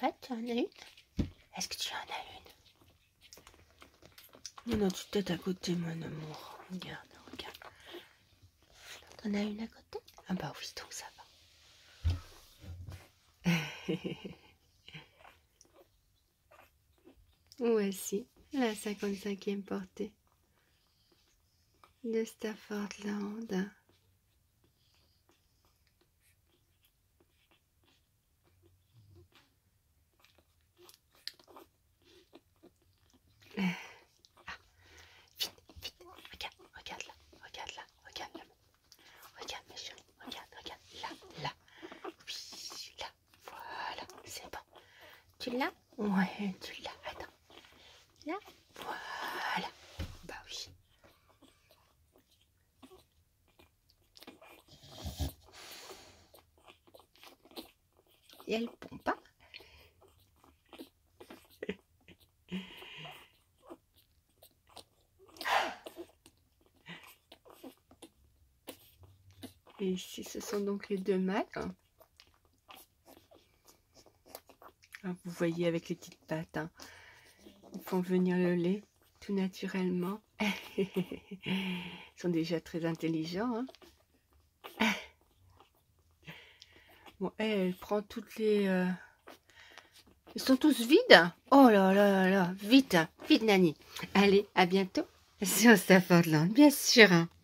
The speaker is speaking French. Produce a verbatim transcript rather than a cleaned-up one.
patte, tu en as une? Est-ce que tu en as une? Non, non, tu t'es à côté, mon amour. Regarde, regarde. T'en as une à côté? Ah bah oui, donc ça va. Voici la cinquante-cinquième portée de Staffordland. Ah, vite, vite, regarde, regarde là, regarde là, regarde là. Regarde mes chéris, regarde, regarde, là, là. Oui, là, voilà, c'est bon. Tu l'as? Ouais, tu l'as, attends. Là, voilà. Bah oui. Et elle pompe pas. Et ici, ce sont donc les deux mâles. Ah, vous voyez avec les petites pattes, hein. Ils font venir le lait tout naturellement. Ils sont déjà très intelligents, hein. Bon, elle, elle prend toutes les... Euh... Ils sont tous vides. Oh là là là là, vite, vite Nani. Allez, à bientôt sur Staffordland, bien sûr.